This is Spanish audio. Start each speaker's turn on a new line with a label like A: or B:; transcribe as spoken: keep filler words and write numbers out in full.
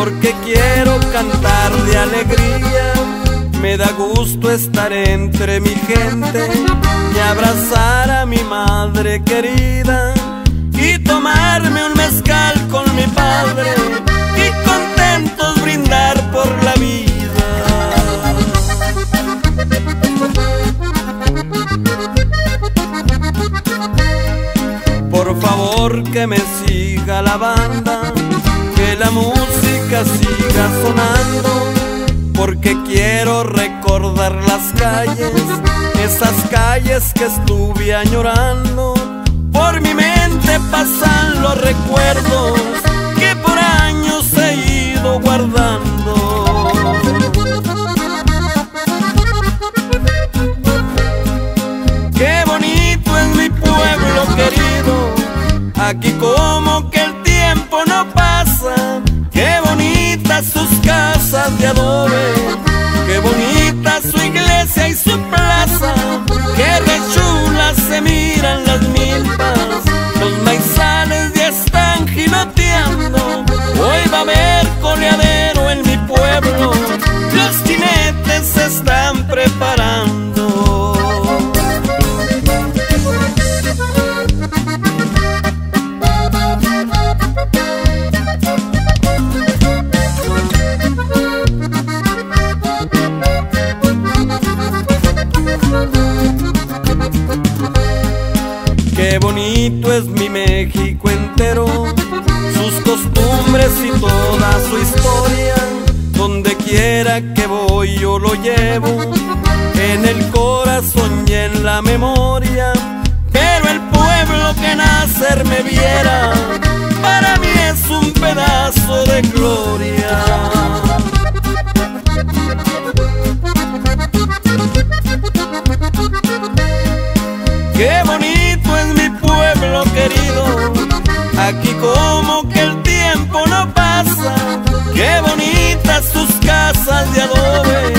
A: porque quiero cantar de alegría. Me da gusto estar entre mi gente y abrazar a mi madre querida y tomarme un mezcal con mi padre y contentos brindar por la vida. Por favor que me siga la banda, que la música siga sonando, porque quiero recordar las calles, esas calles que estuve añorando. Por mi mente pasan los recuerdos que por años he ido guardando. Qué bonito es mi pueblo querido, aquí como que el tiempo no pasa. Qué bonitas sus casas de adobe, qué bonita su iglesia y su plaza, qué re chulas se miran las milpas, los maizales ya están jineteando. Hoy va a haber coleadero en mi pueblo, los jinetes se están preparando. Qué bonito es mi México entero, sus costumbres y toda su historia. Donde quiera que voy yo lo llevo, en el corazón y en la memoria. Pero el pueblo que nacer me viera, para mí es un pedazo de gloria. Qué bonito es mi pueblo querido, aquí como que el tiempo no pasa. Qué bonitas sus casas de adobe,